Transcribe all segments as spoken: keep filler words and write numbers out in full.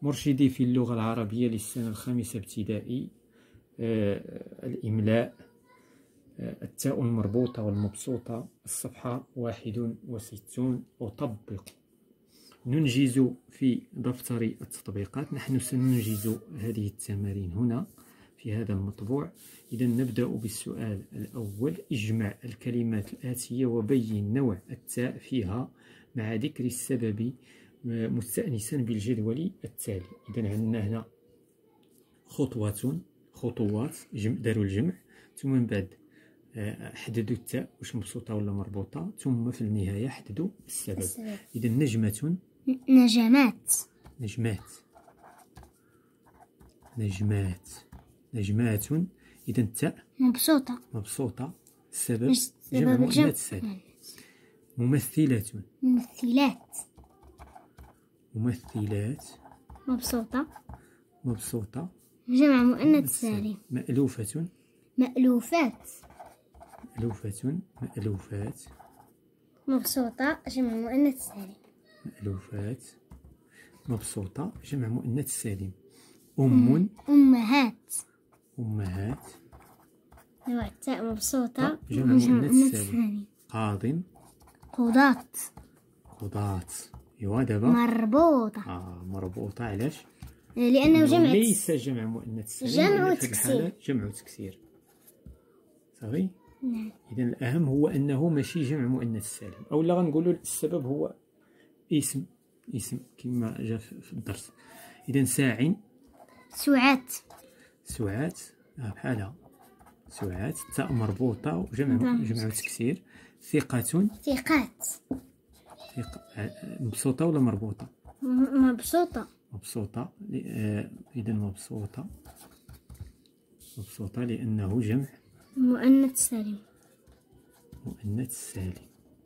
مرشدي في اللغة العربية للسنة الخامسة ابتدائي. آه الإملاء، آه التاء المربوطة والمبسوطة. الصفحة واحد وستون. أطبق. ننجز في دفتر التطبيقات. نحن سننجز هذه التمارين هنا في هذا المطبوع. إذا نبدأ بالسؤال الأول: اجمع الكلمات الآتية وبين نوع التاء فيها مع ذكر السبب مستأنسا بالجدول التالي. إذا عندنا هنا خطوات خطوات جمع، داروا الجمع، ثم من بعد حددوا التاء واش مبسوطة ولا مربوطة، ثم في النهاية حددوا السبب. السبب. إذا نجمة، نجمات، نجمات، نجمات، نجمات. إذا التاء مبسوطة، مبسوطة. السبب جمع مؤنث سالم. ممثلة، ممثلات، ممثلات، مبسوطة، مبسوطة، جمع مؤنث سالم. مألوفة، مألوفات، مألوفة، مألوفات، مبسوطة، جمع مؤنث سالم. مألوفات، مبسوطة، جمع مؤنث سالم. أم، أمهات، أمهات، نوع التاء مبسوطة، جمع مؤنث سالم. قاض، قضاة، قضاة. ايوا دابا مربوطة. اه مربوطة. علاش؟ لأنه جمع، ليس جمع مؤنث سالم، جمع وتكسير. جمع وتكسير. صافي. نعم. إذا الأهم هو أنه ماشي جمع مؤنث سالم، أو لا غنقولوا السبب هو اسم، اسم كما جا في الدرس. إذا ساع، سعات، سعات، آه بحالها سعات، تاء مربوطة وجمع جمع وتكسير. ثقة، ثقات، ثق... مبسوطة ولا مربوطة؟ مبسوطة، مبسوطة. آه إذا مبسوطة، مبسوطة لأنه جمع مؤنث سالم، مؤنث سالم.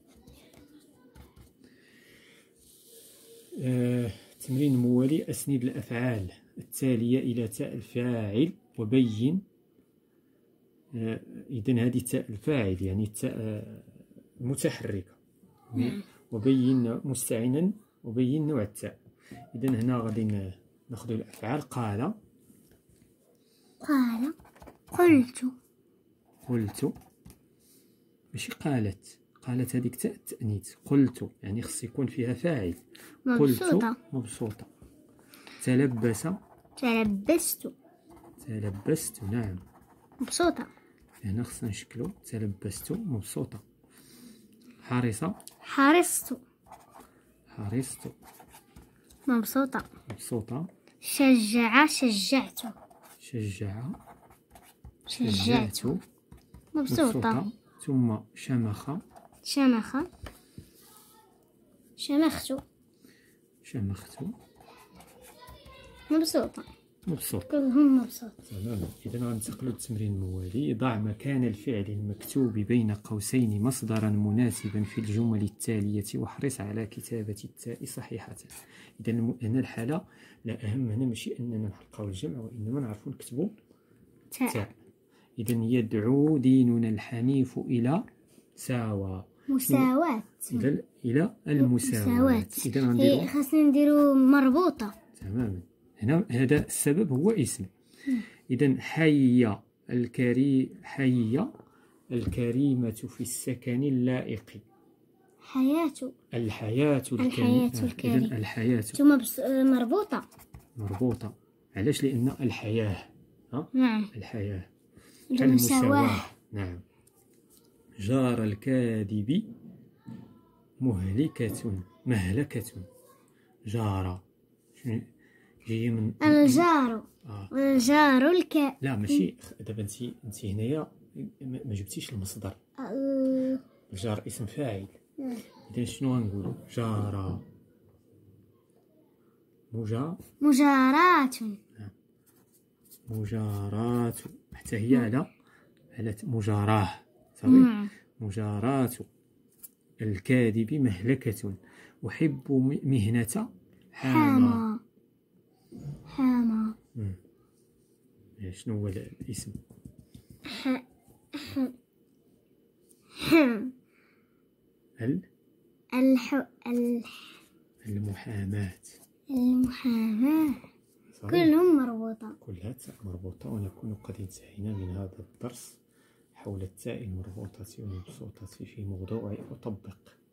آه، تمرين موالي: أسند الأفعال التالية إلى تاء الفاعل وبين. آه، إذن هذه تاء الفاعل يعني التاء المتحركة. وبين مستعنا وبين نوع التاء. إذن هنا غادي ناخذ الأفعال. قال، قال، قلت، قلت، ماشي قالت. قالت هذيك تاء التأنيث. قلت يعني خص يكون فيها فاعل. مبسوطة، قلت مبسوطة. تلبس، تلبست، تلبست نعم مبسوطة. هنا خصنا نشكلو تلبست مبسوطة. حرص، حرصت، حرصت، مبسوطة. مبسوطة. شجع، شجعت، شجع، شجعت، مبسوطة. ثم شمخ، شمخ، شمخت، شمخت، مبسوطة. مبسوط. كلهم مبسوط. تمام. إذا غننتقلوا للتمرين الموالي. ضع مكان الفعل المكتوب بين قوسين مصدرا مناسبا في الجمل التالية واحرص على كتابة التاء صحيحة. إذا هنا الحالة لا أهم هنا ماشي أننا نحققوا الجمع، وإنما نعرفوا نكتبوا تاء. إذا يدعو ديننا الحنيف إلى ساوى، مساواة، إلى إلى المساواة. إذا غنديروا خاصنا نديروا مربوطة. تماما. هنا هذا السبب هو اسم. إذا حي الكري حي الكريمة في السكن اللائق. حياة، الحياة الحياة الكريمة. إذا الحياة ثم مربوطة، مربوطة. علاش؟ لأن الحياة. ها؟ نعم. الحياة. المساواة. نعم. جار الكاذب مهلكة، مهلكة. جار جاي من الجار. آه. الجار الك لا ماشي دابا انت انت هنايا ما جبتيش المصدر. ال... الجار اسم فاعل. اذا شنو غنقولوا؟ جار، مجا مجارات. نعم. مجارات حتى هي على على مجاراه. صافي. مجارات الكاذب مهلكة. أحب مهنة حامى. حامى. شنو هو الاسم؟ ح... ح... ح... ال الح... الح... المحاماة. المحاماة صحيح. كلهم مربوطة. كلها تاء مربوطة. ونكون قد انتهينا من هذا الدرس حول التاء المربوطة والمبسوطة في موضوع أطبق.